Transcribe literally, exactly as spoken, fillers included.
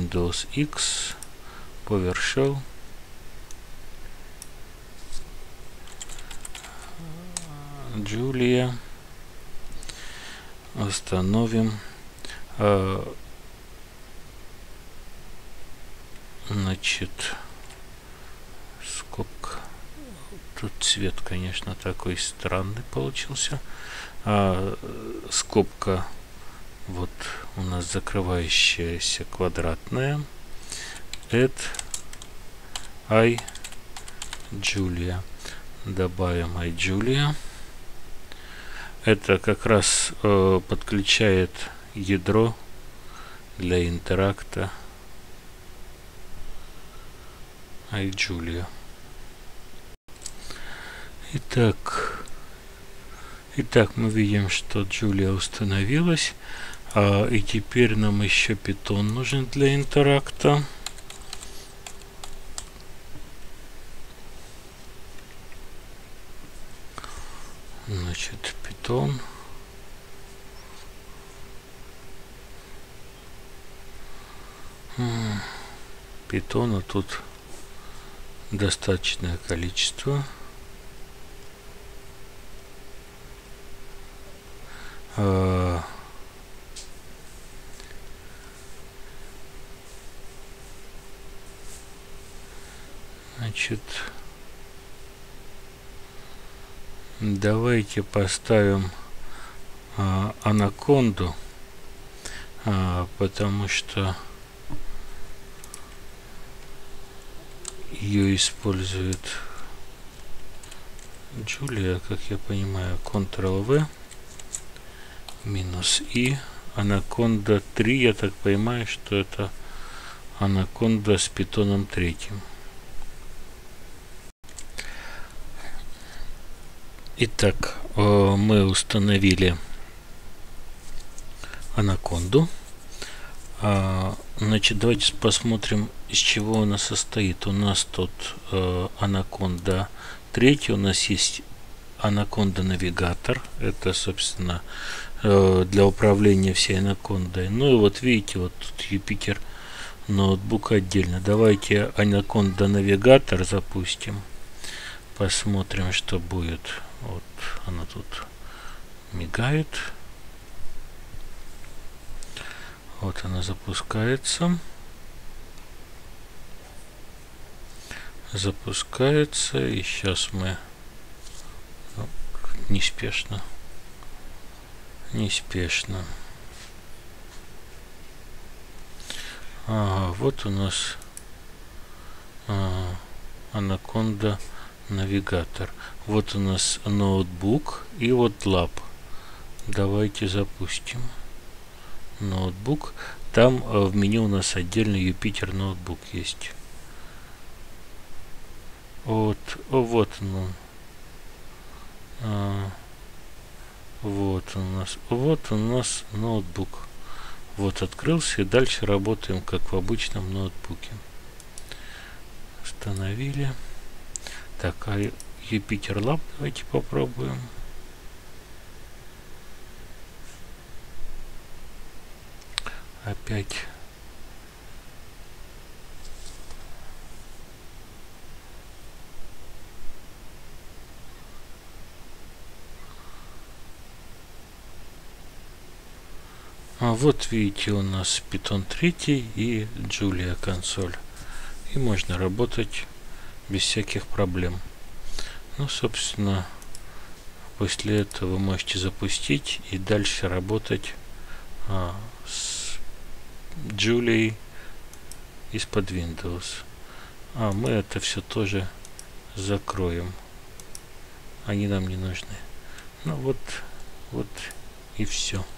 Windows X, PowerShell, Julia. Установим. Значит, скобка. Тут цвет, конечно, такой странный получился. А, скобка вот у нас закрывающаяся квадратная. Add iJulia. Добавим iJulia. Это как раз э, подключает ядро для интеракта iJulia. Итак, итак, мы видим, что Julia установилась. А, и теперь нам еще Python нужен для интеракта. Значит, Python. Питона тут достаточное количество. А, значит, давайте поставим а, анаконду, а, потому что ее использует Julia, как я понимаю, Ctrl-V, минус И, анаконда три, я так понимаю, что это анаконда с питоном третьим. Итак, мы установили анаконду. Значит, давайте посмотрим, из чего она состоит. У нас тут анаконда третья, у нас есть анаконда навигатор. Это, собственно, для управления всей анакондой. Ну и вот видите, вот тут Юпитер ноутбук отдельно. Давайте анаконда навигатор запустим. Посмотрим, что будет. Вот она тут мигает. Вот она запускается. Запускается. И сейчас мы ну, неспешно. Неспешно. Ага, вот у нас а, анаконда навигатор. Вот у нас ноутбук и вот лаб. Давайте запустим. Ноутбук. Там э, в меню у нас отдельный Юпитер ноутбук есть. Вот, о, вот он. А, вот у нас, вот у нас ноутбук. Вот открылся, и дальше работаем как в обычном ноутбуке. Установили. Так, а Юпитер Лаб давайте попробуем. Опять. А вот видите, у нас Python три и Julia консоль. И можно работать без всяких проблем. Ну, собственно, после этого вы можете запустить и дальше работать а, с Julia из-под Windows. А мы это все тоже закроем. Они нам не нужны. Ну вот, вот и все.